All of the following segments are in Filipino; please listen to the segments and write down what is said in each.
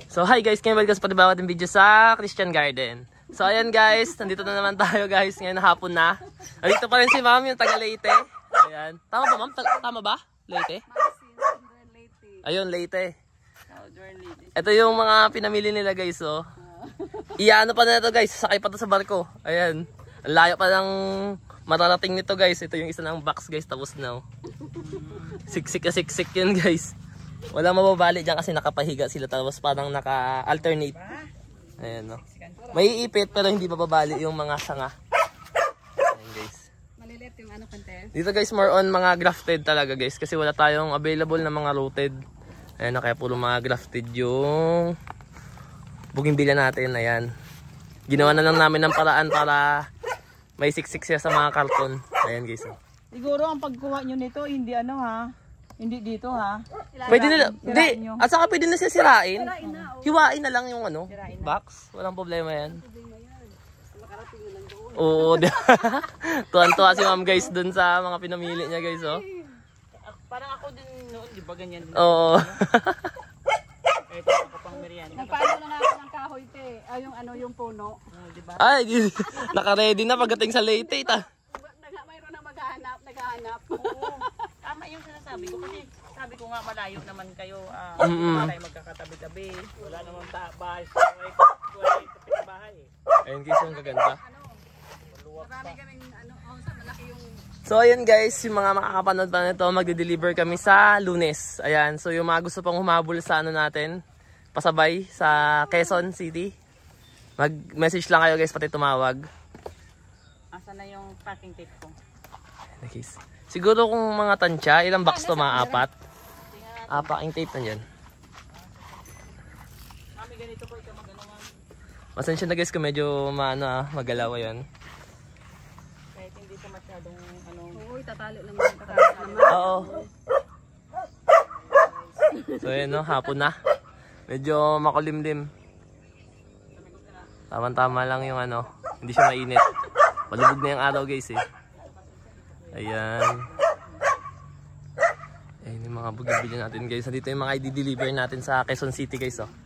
So hi guys, ngayon welcome sa panibago ating video sa Christian Garden. So ayan guys, nandito na naman tayo guys, ngayon hapon na. Nandito pa rin si ma'am, yung taga Leyte. Ayan. Tama ba ma'am? Tama ba? Leyte? Ayun, Leyte. Ito yung mga pinamili nila guys, oh. Iyaano pa na ito guys, sakay pa to sa barko. Ayan. Ang layo pa ng mararating nito guys. Ito yung isa ng box guys, tapos na. Siksik na siksik yun guys. Walang mababali dyan kasi nakapahiga sila, tapos parang naka-alternate. Ayan, no. May ipit pero hindi mababali yung mga sanga. Ayan guys. Malilit yung ano kante. Dito guys more on mga grafted talaga guys, kasi wala tayong available na mga rooted. Ayan, no, kaya puro mga grafted yung bougainvillea natin. Ayan. Ginawa na lang namin ng paraan para may siksik siya sa mga karton. Ayan guys. Siguro ang pagkuha nyo nito hindi ano ha. Hindi dito ha. Pwede nila, hindi. At saka pwede na siya sirain. Hiwain na lang yung ano, box. Walang problema yan. Oo. Tuwan-tuwa si ma'am guys dun sa mga pinamili niya guys, oh. Parang ako din noon, di ba ganyan? Oo. Ito ako pang merienda. Nagpaano na natin ng kahoy te. Ay yung ano yung puno. Diba? Ay, naka-ready na pagdating sa Leyte, ta. Mayroon na naghahanap. Oo. Tama yung sinasabi ko kasi sabi ko nga malayo naman kayo. Wala tayo magkakatabi-tabi. Wala naman bahay sa bahay. Ayun guys, yung kaganda. Marami kaming ano, sa malaki yung. So ayun guys, yung mga makakapanood pa nito, magde-deliver kami sa Lunes. Ayan, so yung mga gusto pang humabol sa ano natin, pasabay sa Quezon City, mag-message lang kayo guys, pati tumawag. Asa na yung packing tape ko? Ayan guys. Siguro kung mga tansya, ilang box to, mga apat. Packing tape na dyan. Mami, ganito po ikaw mag-ano. Pasensya na guys kung medyo magalaw yan. Kahit hindi ka masyadong ano. Oo, itatali naman. Oo. So yun, no, hapon na. Medyo makulimlim. Tama-tama lang yung ano, hindi siya mainit. Malubog na yung araw guys eh. Ayan. Ayan yung mga bougainvillea natin guys. Dito yung mga i-deliver natin sa Quezon City guys, oh.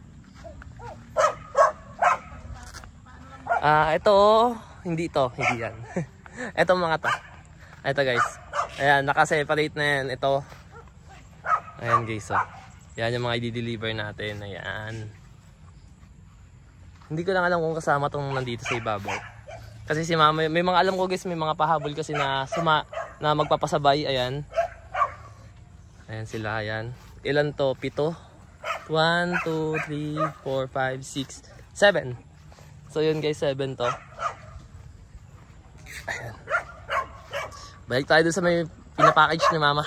Ito, hindi yan. Ito mga to. Ito guys. Ayan, naka-separate na yan. Ito. Ayan guys, oh. Yan yung mga i-deliver natin. Ayan. Hindi ko lang alam kung kasama tong nandito sa ibabaw. Kasi si mama, may mga alam ko guys, may mga pahabol kasi na magpapasabay. Ayan. Ayan sila, ayan. Ilan to? 7? 1, 2, 3, 4, 5, 6, 7. So yun guys, 7 to. Ayan. Balik tayo doon sa may pinapackage ni mama.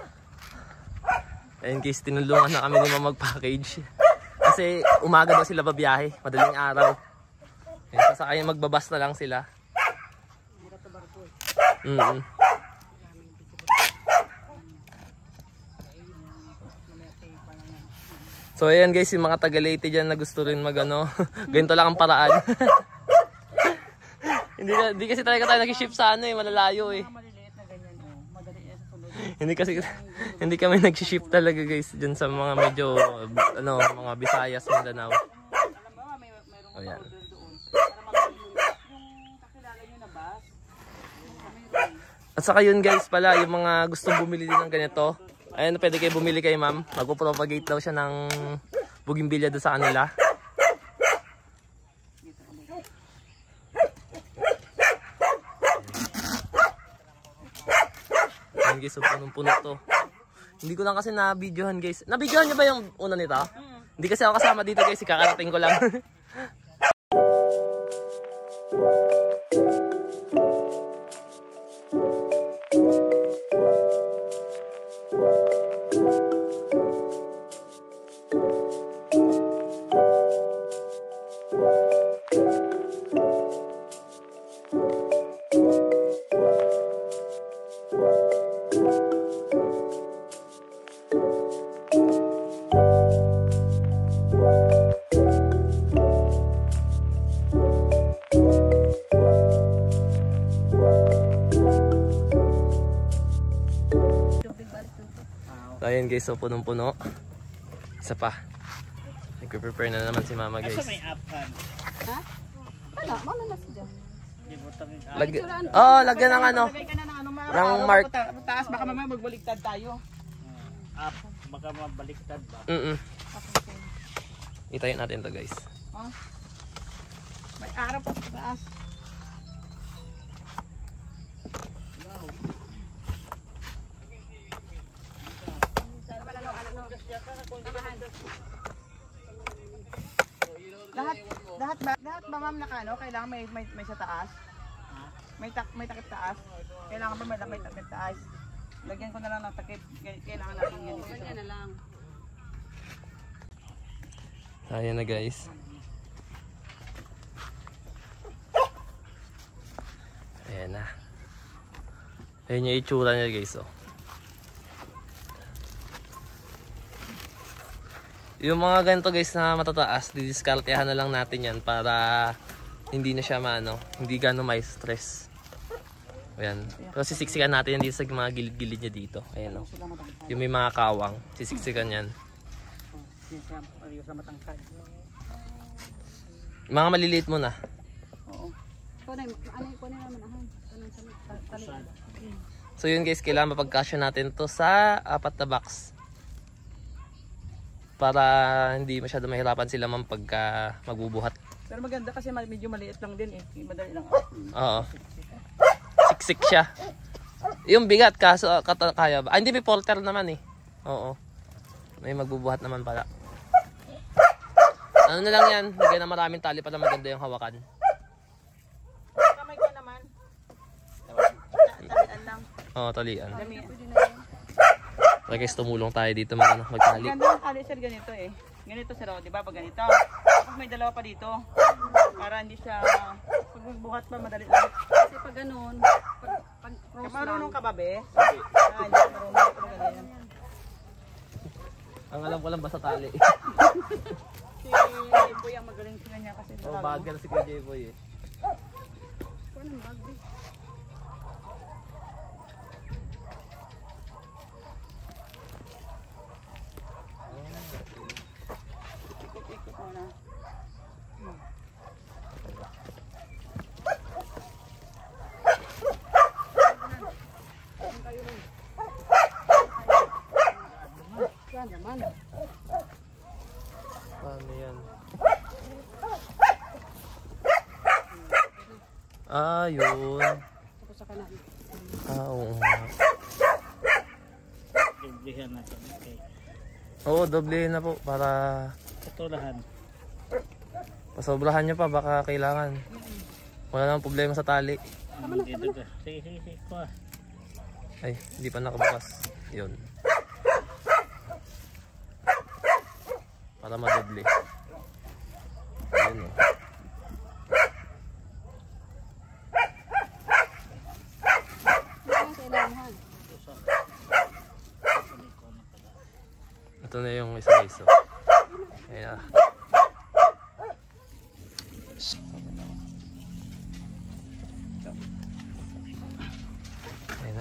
Ayan guys, tinulungan na kami ni mama mag-package. Kasi umaga daw sila babiyahe, madaling araw. Ayan, sasakay magbabas na lang sila. So ayan guys, yung mga taga Leyte dyan na gusto rin magano, ganito lang ang paraan. Hindi kasi talaga tayo nag-ship sa ano eh, malalayo eh. Hindi kami nag-ship talaga guys dyan sa mga medyo ano, mga Visayas, Mindanao. Oh, yan. At saka yun guys pala, yung mga gustong bumili din ng ganito, ayun, pwede kayo bumili kay ma'am. Magpo-propagate daw siya ng bougainvillea doon sa kanila. Ayan guys, so punong-puno to. Hindi ko lang kasi na-videohan guys. Na-videohan niyo ba yung una nito? Hindi kasi ako kasama dito guys, ikakarating ko lang. Ayan guys, so punong-puno. Isa pa. Nagpe-prepare na naman si Mama guys. Asa may uphan? Ha? Ano? Ano na siya? Libutang yung Lagyan ng ano. Lagay ka na ng ano, Ng mark. Taas, baka mamaya magbaligtad tayo. Up, baka mabaliktad ba? Itayin natin to guys. Oh. May araw pa sa taas. Lahat ba ma'am nakano? Kailangan may sa taas? May takip taas? Kailangan ba may takip taas? Lagyan ko na lang ng takip. Kailangan natin yan. Ganyan na lang. Ayan na guys. Ayan na. Ayan yung itsura niya guys. Oh. Yung mga ganito guys na matataas, didiskartehan na lang natin yan para hindi na siya hindi gano'ng may stress. Ayan. Pero sisiksikan natin yan dito sa mga gilid-gilid niya dito. Ayan o. Yung may mga kawang, sisiksikan yan. Mga maliliit muna. Oo. Ano naman So yun guys, kailangan mapagkasya natin to sa 4 na box. Para hindi masyado mahirapan sila pagka magbubuhat. Pero maganda kasi medyo maliit lang din eh. Madali lang. Oo. Siksik siya. Yung bigat kaso kaya ba? Hindi may porter naman eh. Oo. May magbubuhat naman pala. Ano na lang yan, lagyan na maraming tali para maganda yung hawakan. Kamay ka naman. Talian lang. Oo, talian. Dami. Okay guys, tumulong tayo dito magtali. Ganda ng tali sir ganito eh. Ganito sir, di ba? Pag ganito. Tapos may dalawa pa dito. Para hindi siya, pag magbuhat pa madali lang. Kasi pag ganun, pag cross lang. Marunong ka ba be? Hindi ka marunong. Pag ganyan. Ang alam ko lang basta tali. Si Jeboy ang magaling sila niya kasi Oh, bagal si Kuya Jeboy eh. Anong bag eh? Ikot-ikot mo na. Yan naman. Paano yan? Ah, yun. Tapos sa kanan. Oo nga. Doblehan natin. Okay. Oo, doble na po para Katulahan. pasobrahan nyo pa baka kailangan. Wala namang problema sa tali. Sige, sige, sige. Kuha. Ay, hindi pa nakabukas. Yun. Para madoble. Ayun o. Yan sa ilahan. Ito na yung isa-isa. Ayan na. Ayan na.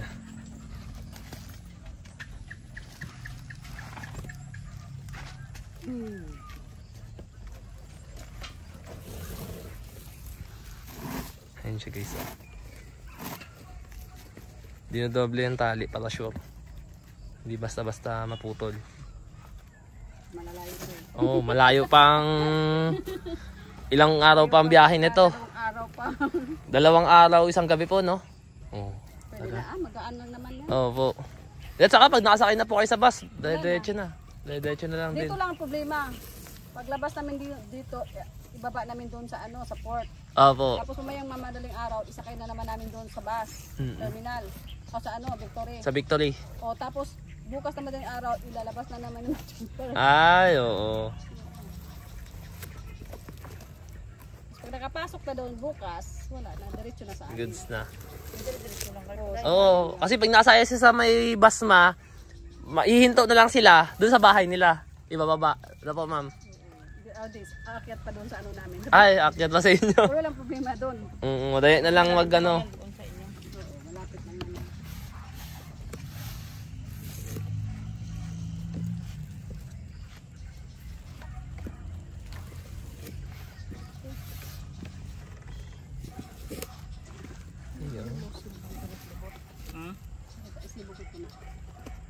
Ayan siya guys. Dinodoble yung tali para sure. Hindi basta-basta maputol. Malalayo ko eh. Oh, malayo pang ilang araw pa ang biyahe nito. Dalawang araw pa. 2 araw, 1 gabi po, no? Oh. Pwede na magaan lang naman yan. Oo po. At saka pag nakasakay na po kayo sa bus, diretso na. Diretso na lang din. Dito lang ang problema. Paglabas namin dito, ibaba namin doon sa sa port. Opo. Tapos umayang mamadaling araw, isakay na naman namin doon sa bus terminal. O sa Victory. Sa Victory. O tapos bukas na madaling araw, ilalabas na naman yung cheaper. Ay, oo. Pag nakapasok na doon bukas, wala na, diretso na sa amin. Goods na. Diretso lang kayo. Oo, kasi pag nasaya siya sa may basma, maihinto na lang sila doon sa bahay nila. Ibababa. Ano po, ma'am? Aakyat pa doon sa namin. Ay, akyat pa sa inyo. Pero walang problema doon. Madali na lang mag ano. Oo, malapit lang naman.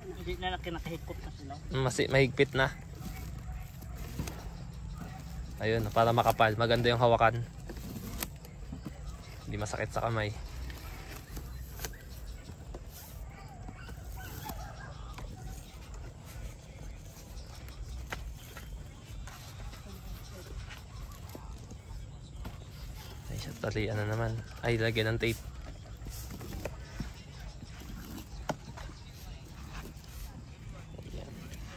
Hindi na nakahikot na sila. Mahigpit na. Ayun, para makapal. Maganda yung hawakan. Hindi masakit sa kamay. Ay, siya talian na naman. Ay, lagyan ng tape. Ayan.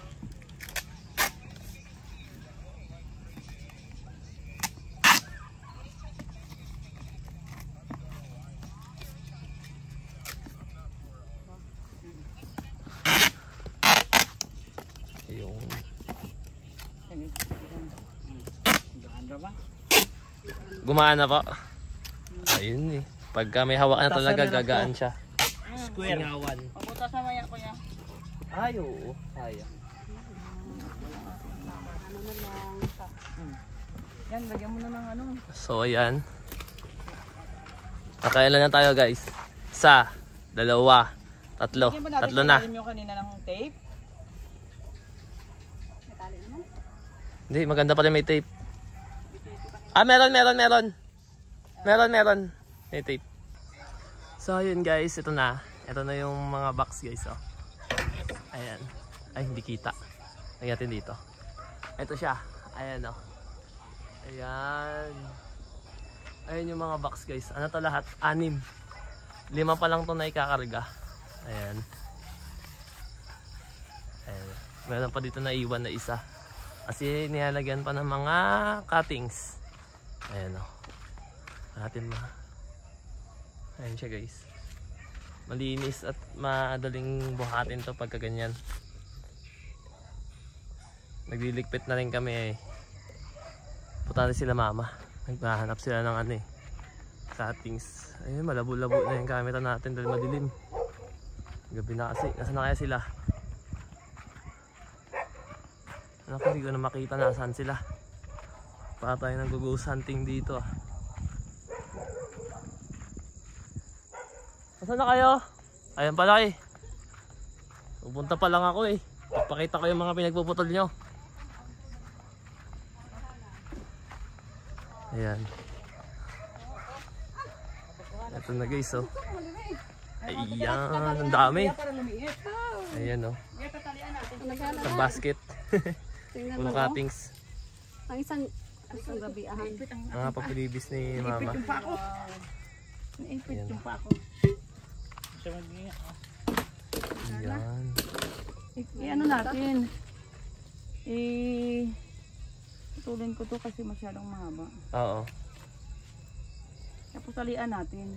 Ayun. Gumaan na po. Ayun eh. Pagka may hawak na talaga, gagaan siya. Square. Singawan. Pabutas na maya kuya. Ay, oo. Sayang. Yan, lagyan mo na ng ano. So, ayan. Nakailan na tayo guys? Isa, dalawa, tatlo. Lagyan ba natin Tatlo na. ilalim yung kanina ng tape? Hindi, maganda pa rin may tape. Ah, meron. May tape. So, yun guys, ito na. Ito na yung mga box guys, oh. Ayan. Ay, hindi kita. Lagyan natin dito. Ito siya. Ayan, oh. Ayan. Ayan yung mga box guys. Ano to lahat? 6. 5 pa lang to na ikakarga. Ayan. Ayan. Meron pa dito na iwan na isa. Kasi nilalagyan pa ng mga cuttings. Ayan o. Natin ayan siya guys. Malinis at madaling buhatin to pagka ganyan. Nagliligpit na rin kami eh. Punta na sila mama. Naghahanap sila ng ano eh. Cuttings. Ayun, malabo-labo na yung camera natin dahil madilim. Gabi na kasi. Nasaan na kaya sila? Naku, hindi ko na makita nasaan sila. Para tayo nang ghost hunting dito ah. Nasaan na kayo? Ayan pala eh. Pupunta pa lang ako eh. Papakita ko yung mga pinagpuputol nyo. Ayan. Ito na guys oh. Ayan, ang dami. Ayan oh. Sa basket. Tingnan Puno mo. cuttings. Ang isang gabiahan. Mga papilibis ni mama. Naipit Ayan. yung pa ako. Ayan. Ano natin? Tutulin ko to kasi masyadong mahaba. Oo. Tapos talian natin.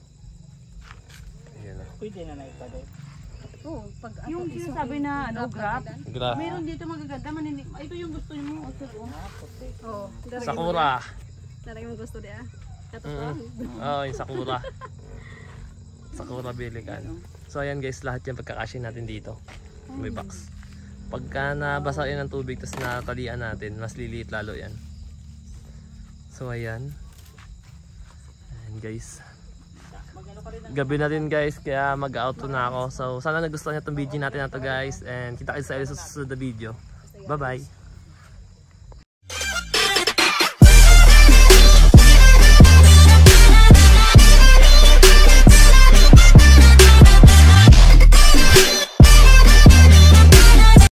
Ayan oh. Pwede na naipadot. Oo, pag Yung sinasabi na ano, graph. Graph. Meron dito magaganda. Ito yung gusto mo. Oo. Sakura. Talagang mo gusto dia. Ito Oo, yung sakura. Sakura bilikan. So ayan guys, lahat yan pagkakashin natin dito. May box. Pagka nabasa yun ng tubig tapos natalian natin, mas liliit lalo yan. So ayan. Ayan guys. Gabi na rin guys, kaya mag-outro na ako. So sana nagustuhan niyo itong video natin na to guys. And kita kayo sa susunod na video. Bye bye.